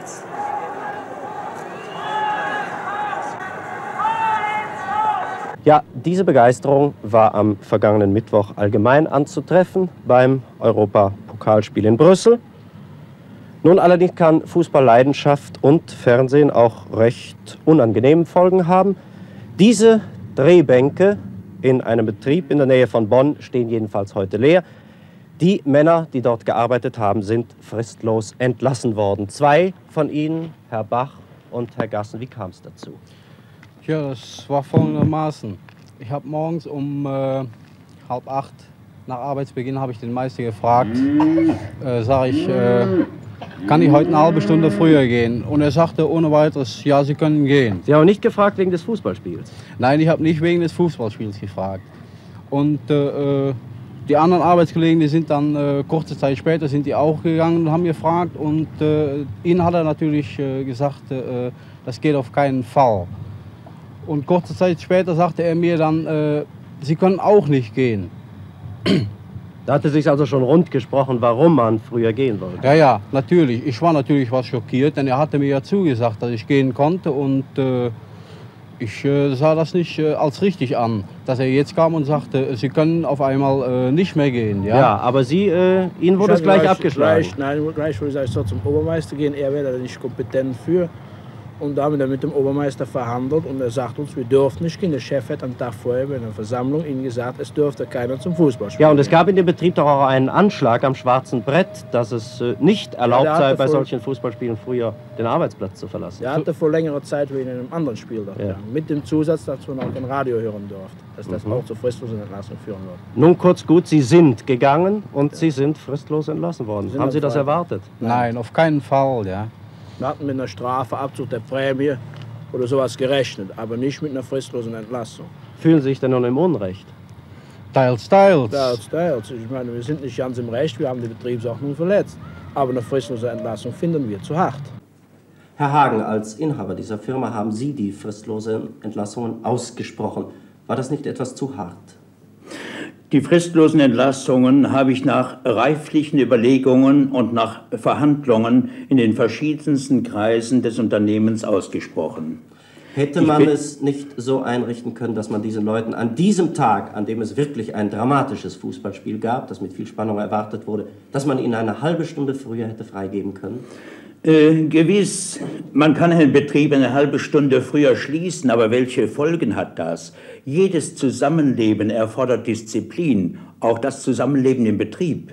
nichts. Ja, diese Begeisterung war am vergangenen Mittwoch allgemein anzutreffen beim Europapokalspiel in Brüssel. Nun allerdings kann Fußballleidenschaft und Fernsehen auch recht unangenehme Folgen haben. Diese Drehbänke in einem Betrieb in der Nähe von Bonn stehen jedenfalls heute leer. Die Männer, die dort gearbeitet haben, sind fristlos entlassen worden. 2 von ihnen, Herr Bach und Herr Gassen, wie kam es dazu? Ja, das war folgendermaßen. Ich habe morgens um 7:30 nach Arbeitsbeginn habe ich den Meister gefragt, sage ich, kann ich heute eine halbe Stunde früher gehen? Und er sagte ohne weiteres, ja, Sie können gehen. Sie haben nicht gefragt wegen des Fußballspiels? Nein, ich habe nicht wegen des Fußballspiels gefragt. Und die anderen Arbeitskollegen, die sind dann kurze Zeit später sind die auch gegangen und haben gefragt. Und ihnen hat er natürlich gesagt, das geht auf keinen Fall. Und kurze Zeit später sagte er mir dann, Sie können auch nicht gehen. Da hatte sich also schon rund gesprochen, warum man früher gehen wollte. Ja, ja, natürlich. Ich war natürlich was schockiert, denn er hatte mir ja zugesagt, dass ich gehen konnte. Und ich sah das nicht als richtig an, dass er jetzt kam und sagte, Sie können auf einmal nicht mehr gehen. Ja, ja, aber Sie, Ihnen wurde es gleich abgeschlagen. Gleich wurde ich so zum Obermeister gehen, er wäre da nicht kompetent für. Und da haben wir dann mit dem Obermeister verhandelt und er sagt uns, wir dürfen nicht gehen. Der Chef hat am Tag vorher bei einer Versammlung ihnen gesagt, es dürfte keiner zum Fußballspielen. Ja, und es gab in dem Betrieb doch auch einen Anschlag am schwarzen Brett, dass es nicht erlaubt sei, bei solchen Fußballspielen früher den Arbeitsplatz zu verlassen. Er hatte vor längerer Zeit wie in einem anderen Spiel da, ja. Mit dem Zusatz, dass man auch kein Radio hören durfte, dass das auch zur fristlosen Entlassung führen wird. Nun kurz gut, Sie sind gegangen und Sie sind fristlos entlassen worden. Haben Sie das erwartet? Nein, auf keinen Fall, ja. Wir hatten mit einer Strafe, Abzug der Prämie oder sowas gerechnet, aber nicht mit einer fristlosen Entlassung. Fühlen Sie sich denn nun im Unrecht? Teils, teils. Teils. Ich meine, wir sind nicht ganz im Recht, wir haben die Betriebsordnung verletzt. Aber eine fristlose Entlassung finden wir zu hart. Herr Hagen, als Inhaber dieser Firma haben Sie die fristlosen Entlassungen ausgesprochen. War das nicht etwas zu hart? Die fristlosen Entlassungen habe ich nach reiflichen Überlegungen und nach Verhandlungen in den verschiedensten Kreisen des Unternehmens ausgesprochen. Hätte man es nicht so einrichten können, dass man diesen Leuten an diesem Tag, an dem es wirklich ein dramatisches Fußballspiel gab, das mit viel Spannung erwartet wurde, dass man ihnen eine halbe Stunde früher hätte freigeben können? Gewiss, man kann einen Betrieb eine halbe Stunde früher schließen, aber welche Folgen hat das? Jedes Zusammenleben erfordert Disziplin, auch das Zusammenleben im Betrieb.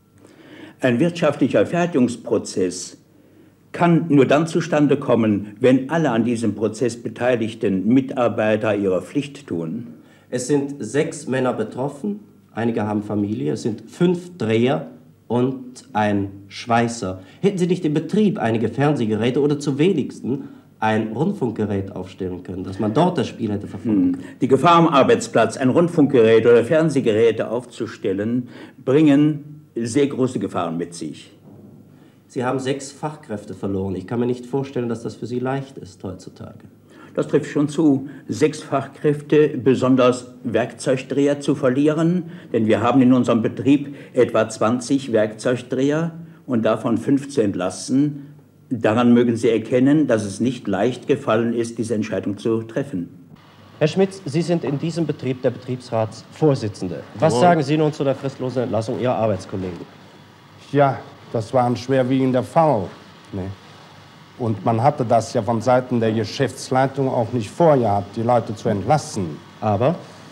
Ein wirtschaftlicher Fertigungsprozess kann nur dann zustande kommen, wenn alle an diesem Prozess beteiligten Mitarbeiter ihre Pflicht tun. Es sind 6 Männer betroffen, einige haben Familie, es sind 5 Dreher und ein Schweißer. Hätten Sie nicht im Betrieb einige Fernsehgeräte oder zu wenigsten ein Rundfunkgerät aufstellen können, dass man dort das Spiel hätte verfolgen können? Die Gefahr am Arbeitsplatz, ein Rundfunkgerät oder Fernsehgeräte aufzustellen, bringen sehr große Gefahren mit sich. Sie haben 6 Fachkräfte verloren. Ich kann mir nicht vorstellen, dass das für Sie leicht ist heutzutage. Das trifft schon zu, 6 Fachkräfte, besonders Werkzeugdreher zu verlieren, denn wir haben in unserem Betrieb etwa 20 Werkzeugdreher und davon 5 zu entlassen. Daran mögen Sie erkennen, dass es nicht leicht gefallen ist, diese Entscheidung zu treffen. Herr Schmitz, Sie sind in diesem Betrieb der Betriebsratsvorsitzende. Was sagen Sie nun zu der fristlosen Entlassung Ihrer Arbeitskollegen? Ja, das war ein schwerwiegender Fall. Ne? Und man hatte das ja von Seiten der Geschäftsleitung auch nicht vorgehabt, die Leute zu entlassen. Aber?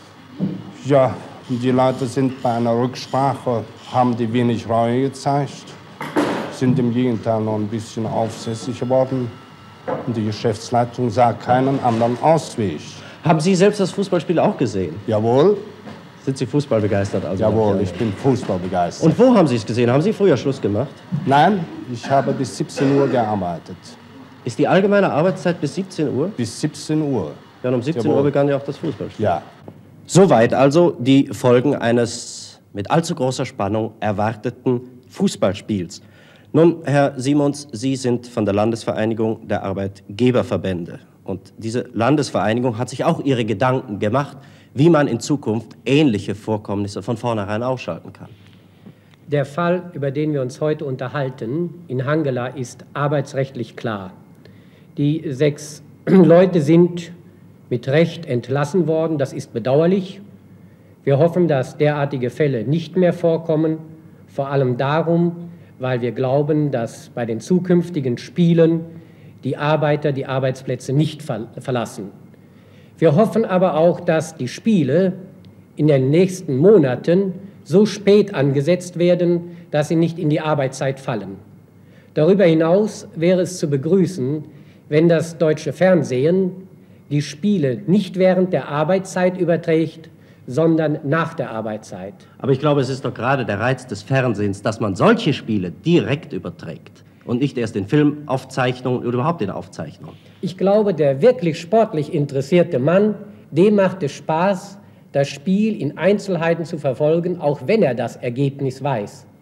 Ja, die Leute sind bei einer Rücksprache, haben die wenig Reue gezeigt, sind im Gegenteil noch ein bisschen aufsässig geworden. Und die Geschäftsleitung sah keinen anderen Ausweg. Haben Sie selbst das Fußballspiel auch gesehen? Jawohl. Sind Sie fußballbegeistert? Also Jawohl, ich bin fußballbegeistert. Und wo haben Sie es gesehen? Haben Sie früher Schluss gemacht? Nein, ich habe bis 17 Uhr gearbeitet. Ist die allgemeine Arbeitszeit bis 17 Uhr? Bis 17 Uhr. Ja, und um 17 Uhr begann ja auch das Fußballspiel. Ja. Soweit also die Folgen eines mit allzu großer Spannung erwarteten Fußballspiels. Nun, Herr Simons, Sie sind von der Landesvereinigung der Arbeitgeberverbände. Und diese Landesvereinigung hat sich auch ihre Gedanken gemacht, wie man in Zukunft ähnliche Vorkommnisse von vornherein ausschalten kann. Der Fall, über den wir uns heute unterhalten, in Hangela, ist arbeitsrechtlich klar. Die 6 Leute sind mit Recht entlassen worden. Das ist bedauerlich. Wir hoffen, dass derartige Fälle nicht mehr vorkommen, vor allem darum, weil wir glauben, dass bei den zukünftigen Spielen die Arbeiter die Arbeitsplätze nicht verlassen. Wir hoffen aber auch, dass die Spiele in den nächsten Monaten so spät angesetzt werden, dass sie nicht in die Arbeitszeit fallen. Darüber hinaus wäre es zu begrüßen, wenn das deutsche Fernsehen die Spiele nicht während der Arbeitszeit überträgt, sondern nach der Arbeitszeit. Aber ich glaube, es ist doch gerade der Reiz des Fernsehens, dass man solche Spiele direkt überträgt und nicht erst in Filmaufzeichnungen oder überhaupt in Aufzeichnungen. Ich glaube, der wirklich sportlich interessierte Mann, dem macht es Spaß, das Spiel in Einzelheiten zu verfolgen, auch wenn er das Ergebnis weiß.